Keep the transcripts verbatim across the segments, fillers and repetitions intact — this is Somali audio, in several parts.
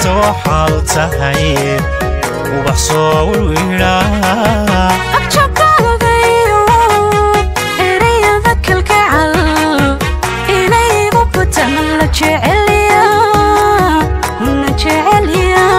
نفتو حالتهاي وبحصو والويرا أبشك غيو إريا ذاك الكعل إلي ببتا من لجعليا نجعليا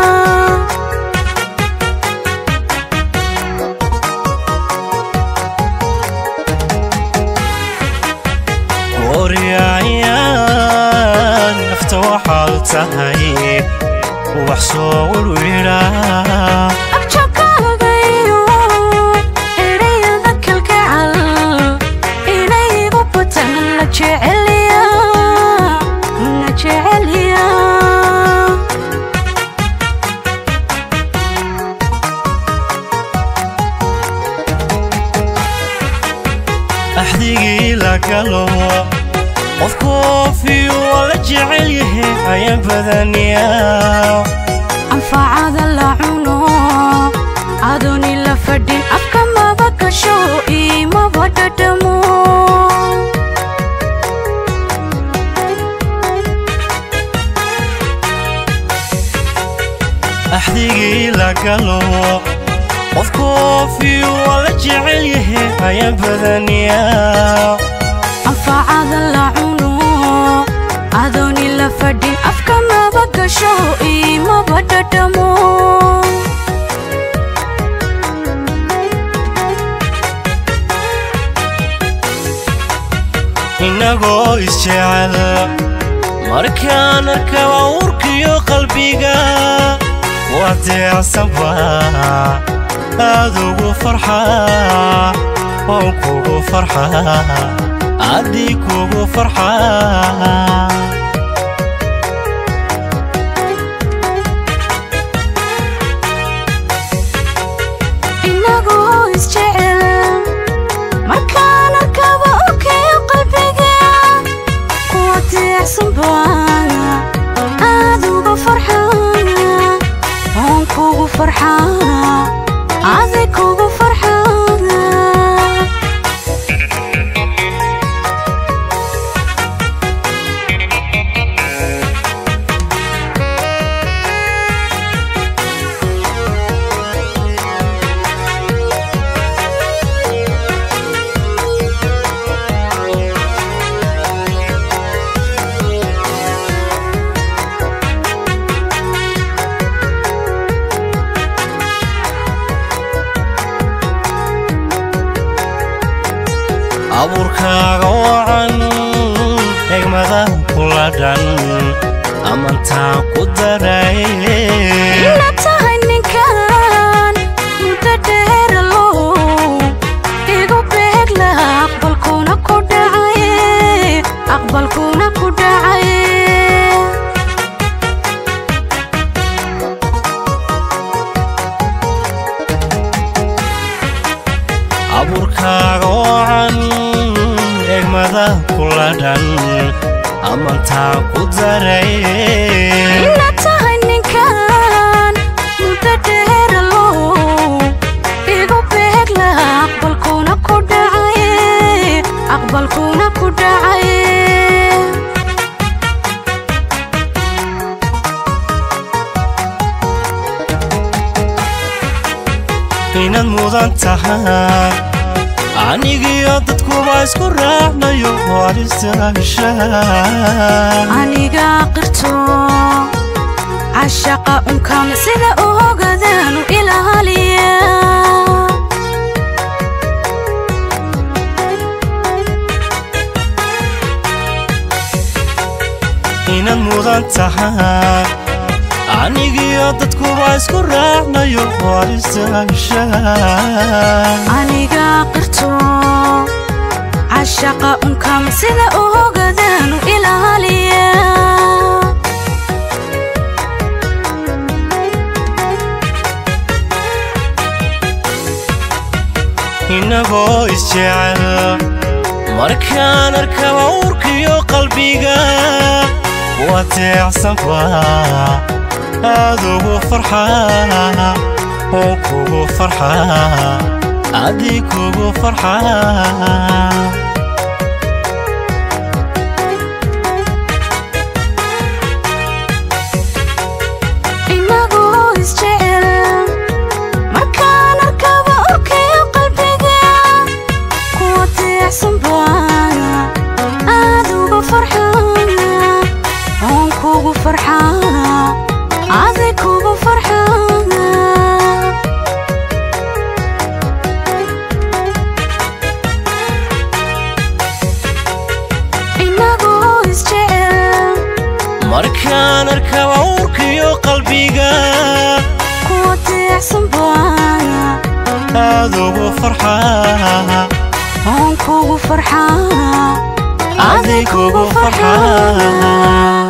قوريا نفتو حالتهاي وبحصو والويرا أبشك غيو إريا ذاك الكعل إلي ببتا من لجعليا نجعليا أحديقي لقلو قف كوفي ولا جعليه عيان بدنيا أنفع هذا اللعنو أدوني لفردين أفكا ما بكشو إيما بددمو أحديقي لقلو قف كوفي ولا جعليه عيان بدنيا أنفع هذا اللعنو أدوني لفردين أفكا ما بكشو إيما بددمو إنغو إسجعل مركان أركوا وركيو قلبيغا واتع سبا أذوقو فرحة وكوكو فرحة أديكوكو فرحة إنغو إسجعل مركان أركوا وركيو قلبيغا واتع سبا أذوقو فرحة كوكو فرحة عزي كوكو فرحة abuurkaaga wacan egmada kula dhan amantaan ku daray inaad tahay ninkan muddo dheer low igu beegla aqbalkuna ku dhacay aqbalkuna ku dhacay abuurkaaga wacan egmada kula dhan amantaan ku daray inaad tahay ninkan muddo dheer low igu beegla aqbalkuna ku dhacay aqbalkuna ku dhacay inaad mudan tahay anigiyo dadkuba isku raacnayo waristaashaa aniga qirto عشاق أمكام سيدا أوغدان إلى هاليا inaad mudan tahay anigiyo dadkuba isku raacnayo waristaashaa aniga qirto عشاق أمكام سيدا أوغدان إلى هاليا inagoo isjecel markaan arkaba urkiyo qalbiga wateecsanba aad ugu farxaa oo kugu farxaa adii kugu farxaa markaan arkaba uurkiyo qalbiga kuwa tiicsan baa aad ugu farxaa aan kugu farxaa adiga kugu farxaa